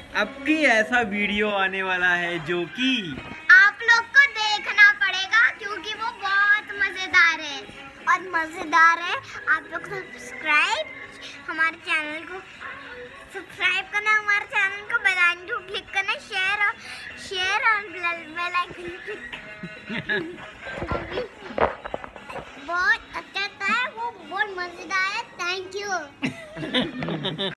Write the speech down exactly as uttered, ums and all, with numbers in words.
अब की ऐसा वीडियो आने वाला है जो कि आप लोग को देखना पड़ेगा क्योंकि वो बहुत मजेदार है और मजेदार है। आप लोग सब्सक्राइब हमारे चैनल को सब्सक्राइब करना, हमारे चैनल को बेल आइकन को क्लिक करना, शेयर और शेयर और बेल आइकन क्लिक बहुत अच्छा था, वो बहुत मजेदार है। Thank you.